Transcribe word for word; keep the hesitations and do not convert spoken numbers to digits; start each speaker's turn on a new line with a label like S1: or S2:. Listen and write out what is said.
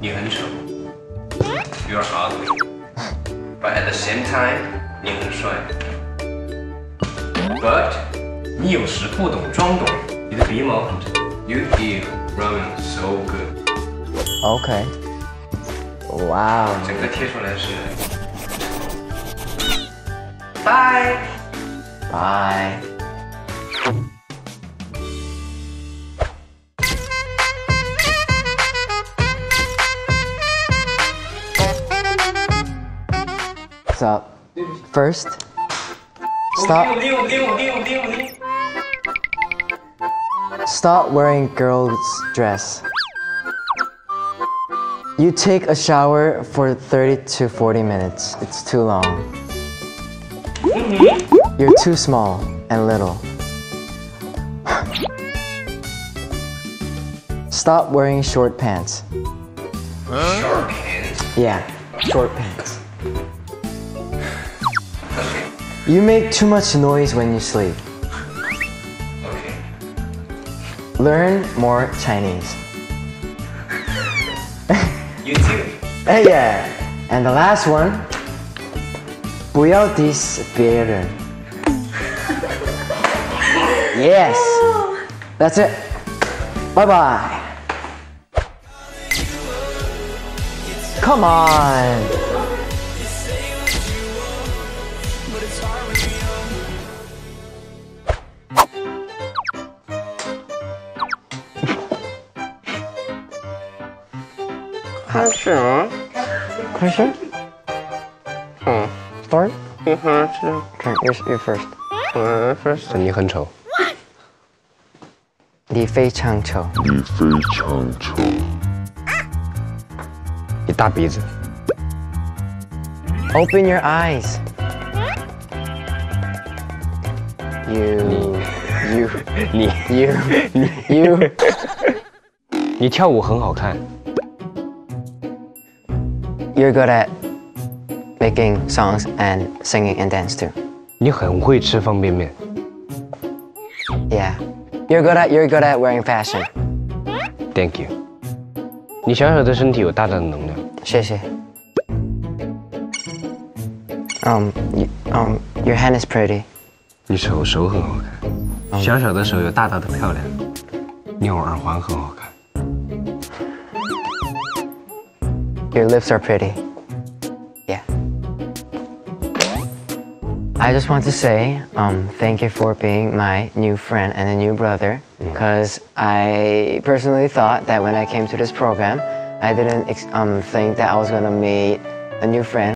S1: 你很丑 ，You're ugly，but at the same time， 你很帅 ，but 你有时不懂装懂，你的鼻毛很长 ，You feel running so good。OK。哇哦，整个贴出来是。拜拜。 Up. First, stop. Stop wearing girls' dress. You take a shower for thirty to forty minutes. It's too long. You're too small and little. Stop wearing short pants. Short pants?
S2: Yeah, short pants. You make too much noise when you sleep.
S1: Okay.
S2: Learn more Chinese.
S1: You too.
S2: Hey, yeah. And the last one. 不要 diss 别人. Yes. That's it. Bye bye. Come on.
S1: 开始吗？
S2: 开始。
S1: 嗯
S2: Start.
S1: 你开始。
S2: Okay, you, you first.
S1: 嗯 ，first。你很丑。
S2: 你非常丑。
S3: 你非常丑。
S1: 你大鼻子。
S2: Open your eyes. You. You.
S1: 你
S2: You. You.
S1: 你跳舞很好看。
S2: You're good at making songs and singing and dance too.
S1: 你很会吃方便面。
S2: Yeah. You're good at you're good at wearing fashion.
S1: Thank you. 你小小的身体有大大的能量。
S2: 谢谢。Um, you, um, your hand is pretty.
S1: 你手手很好看，小小的手有大大的漂亮。你有耳环很好看。
S2: Your lips are pretty. Yeah. I just want to say um, thank you for being my new friend and a new brother. Because I personally thought that when I came to this program, I didn't um, think that I was going to meet a new friend.